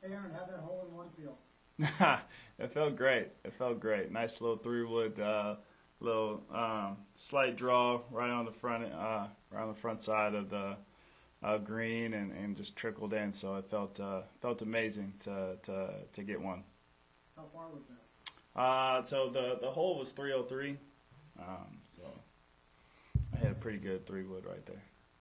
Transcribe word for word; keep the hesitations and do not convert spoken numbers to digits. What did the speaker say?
Aaron, how'd that hole in one feel? It felt great. It felt great. Nice little three wood, uh, little um, slight draw right on the front, uh, right on the front side of the uh, green, and, and just trickled in. So it felt uh, felt amazing to to to get one. How far was that? Uh, so the the hole was three oh three. Um, so I had a pretty good three wood right there.